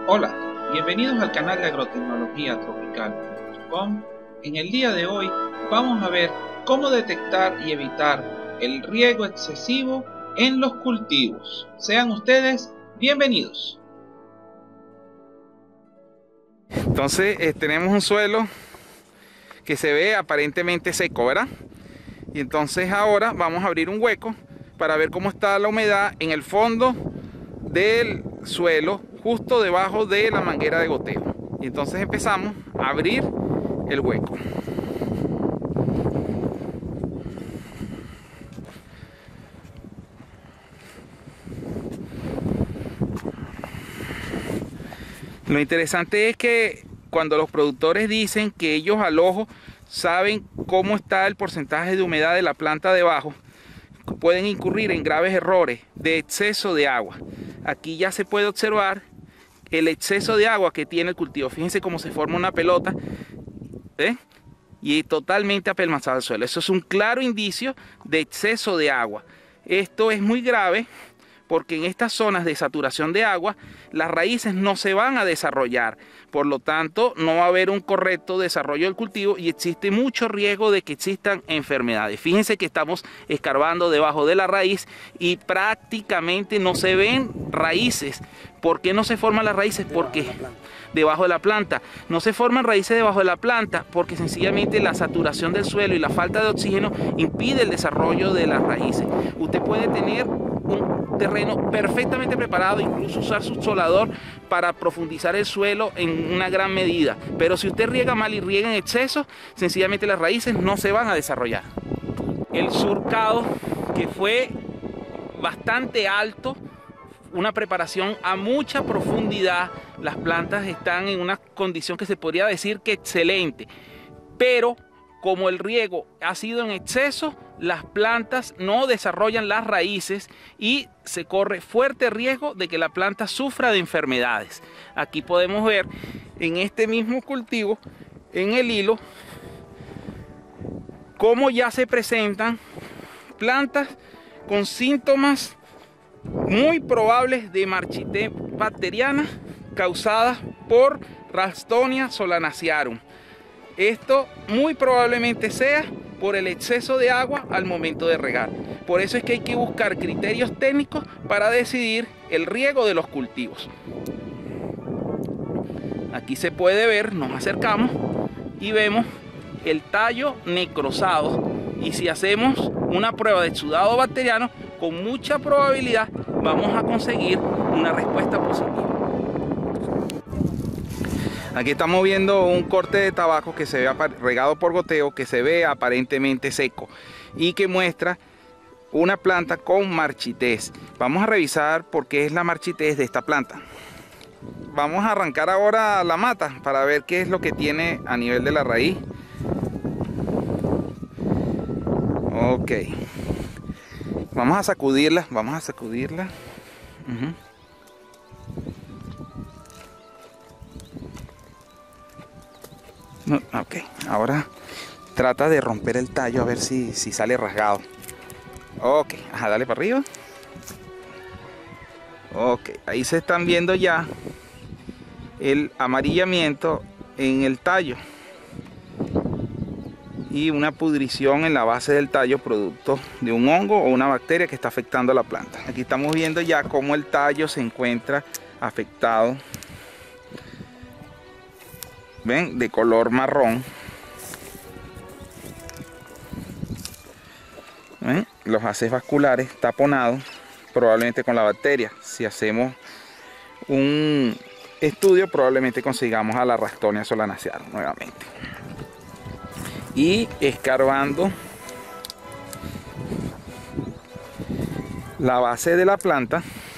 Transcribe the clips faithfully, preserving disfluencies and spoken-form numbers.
Hola, bienvenidos al canal de agrotecnología tropical punto com. En el día de hoy vamos a ver cómo detectar y evitar el riego excesivo en los cultivos. Sean ustedes bienvenidos. Entonces eh, tenemos un suelo que se ve aparentemente seco, ¿verdad? Y entonces ahora vamos a abrir un hueco para ver cómo está la humedad en el fondo del suelo, justo debajo de la manguera de goteo. Y entonces empezamos a abrir el hueco. Lo interesante es que cuando los productores dicen que ellos al ojo saben cómo está el porcentaje de humedad de la planta debajo, pueden incurrir en graves errores de exceso de agua. Aquí ya se puede observar el exceso de agua que tiene el cultivo. Fíjense cómo se forma una pelota, ¿eh? Y totalmente apelmazado el suelo. Eso es un claro indicio de exceso de agua. Esto es muy grave porque en estas zonas de saturación de agua las raíces no se van a desarrollar, por lo tanto no va a haber un correcto desarrollo del cultivo y existe mucho riesgo de que existan enfermedades. Fíjense que estamos escarbando debajo de la raíz y prácticamente no se ven raíces. ¿Por qué no se forman las raíces? Porque debajo de la planta. No se forman raíces debajo de la planta porque sencillamente la saturación del suelo y la falta de oxígeno impide el desarrollo de las raíces. Usted puede tener un terreno perfectamente preparado, incluso usar su solador para profundizar el suelo en una gran medida, pero si usted riega mal y riega en exceso, sencillamente las raíces no se van a desarrollar. El surcado, que fue bastante alto, una preparación a mucha profundidad, las plantas están en una condición que se podría decir que excelente, pero como el riego ha sido en exceso, las plantas no desarrollan las raíces y se corre fuerte riesgo de que la planta sufra de enfermedades. Aquí podemos ver en este mismo cultivo, en el hilo, cómo ya se presentan plantas con síntomas muy probables de marchitez bacteriana causadas por Ralstonia solanacearum. Esto muy probablemente sea por el exceso de agua al momento de regar. Por eso es que hay que buscar criterios técnicos para decidir el riego de los cultivos. Aquí se puede ver, nos acercamos y vemos el tallo necrosado. Y si hacemos una prueba de exudado bacteriano, con mucha probabilidad vamos a conseguir una respuesta positiva. Aquí estamos viendo un corte de tabaco que se ve regado por goteo, que se ve aparentemente seco y que muestra una planta con marchitez. Vamos a revisar por qué es la marchitez de esta planta. Vamos a arrancar ahora la mata para ver qué es lo que tiene a nivel de la raíz. Ok. Vamos a sacudirla, vamos a sacudirla. Uh-huh. No, ok, ahora trata de romper el tallo a ver si, si sale rasgado. Ok, ajá, dale para arriba. Ok, ahí se están viendo ya el amarillamiento en el tallo y una pudrición en la base del tallo producto de un hongo o una bacteria que está afectando a la planta. Aquí estamos viendo ya cómo el tallo se encuentra afectado. ¿Ven? De color marrón. ¿Ven? Los haces vasculares taponados, probablemente con la bacteria. Si hacemos un estudio, probablemente consigamos a la Ralstonia solanacearum nuevamente. Y escarbando la base de la planta,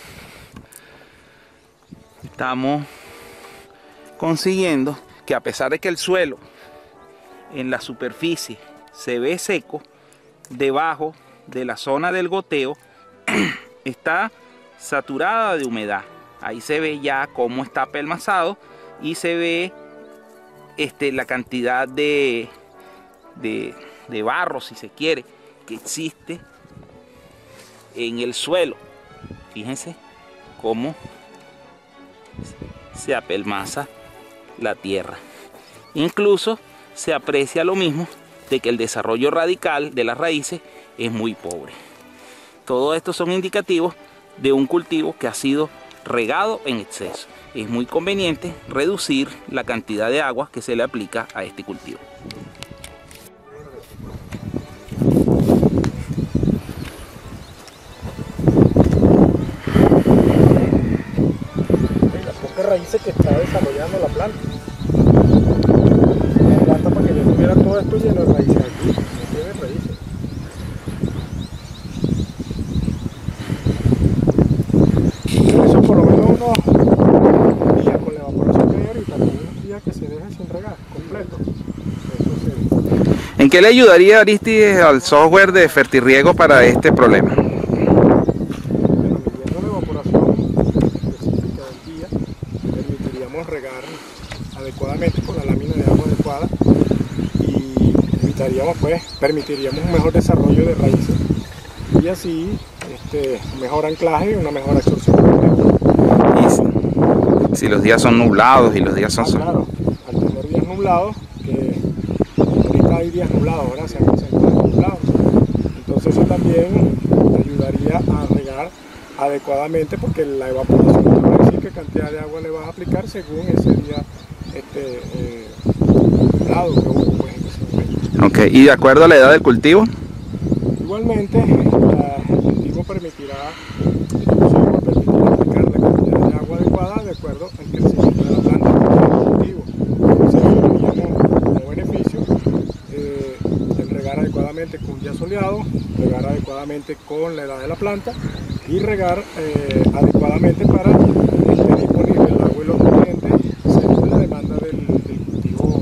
estamos consiguiendo que, a pesar de que el suelo en la superficie se ve seco, debajo de la zona del goteo está saturada de humedad. Ahí se ve ya cómo está apelmazado y se ve este, la cantidad de, de, de barro, si se quiere, que existe en el suelo. Fíjense cómo se apelmaza la tierra. Incluso se aprecia lo mismo de que el desarrollo radical de las raíces es muy pobre. Todo esto son indicativos de un cultivo que ha sido regado en exceso. Es muy conveniente reducir la cantidad de agua que se le aplica a este cultivo. Las pocas raíces que está desarrollando la planta. La planta, para que yo tuviera todo esto lleno de raíces aquí, no tiene raíces. Eso por lo menos unos días con la evaporación que hay ahorita, con unos días que se deja sin regar, completo. Eso se... ¿En qué le ayudaría Aristides al software de Fertirriego para este problema? Bueno, midiendo la evaporación específica del día, permitiríamos regar adecuadamente con la lámina de agua adecuada y evitaríamos, pues, permitiríamos un mejor desarrollo de raíces y así este, un mejor anclaje y una mejor absorción. Y si, si los días son nublados y los días son... Ah, claro, al tener días nublados, que ahorita hay días nublados, ¿verdad? Se han presentado nublados. Entonces eso también ayudaría a regar adecuadamente porque la evaporación te va a decir qué cantidad de agua le vas a aplicar según ese día este, eh, nublado que hubo, pues, en ese momento. Ok, ¿y de acuerdo a la edad del cultivo? Igualmente, la, el cultivo permitirá, el permitirá aplicar la cantidad de agua adecuada de acuerdo al crecimiento de la planta del cultivo. Entonces, tendríamos como beneficio eh, el regar adecuadamente con un día soleado, regar adecuadamente con la edad de la planta y regar eh, adecuadamente para estar disponible el agua y los nutrientes según la demanda del, del cultivo.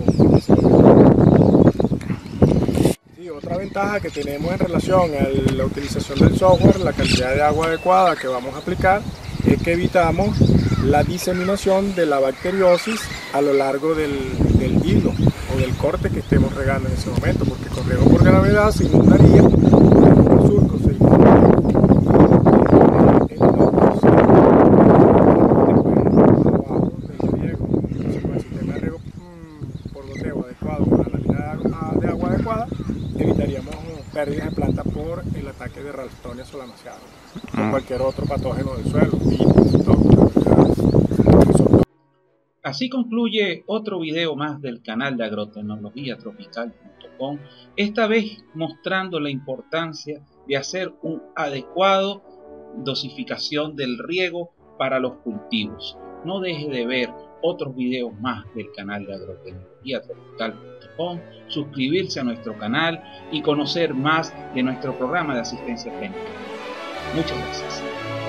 Sí, otra ventaja que tenemos en relación a la utilización del software, la cantidad de agua adecuada que vamos a aplicar, es que evitamos la diseminación de la bacteriosis a lo largo del, del hilo o del corte que estemos regando en ese momento, porque corriendo por gravedad se inundaría, el surco se inundaría. Evitaríamos pérdidas de planta por el ataque de Ralstonia solanacearum o cualquier otro patógeno del suelo. Así concluye otro video más del canal de agrotecnología tropical punto com, esta vez mostrando la importancia de hacer un adecuado dosificación del riego para los cultivos. No deje de ver otros videos más del canal de agrotecnología tropical punto com, suscribirse a nuestro canal y conocer más de nuestro programa de asistencia técnica. Muchas gracias.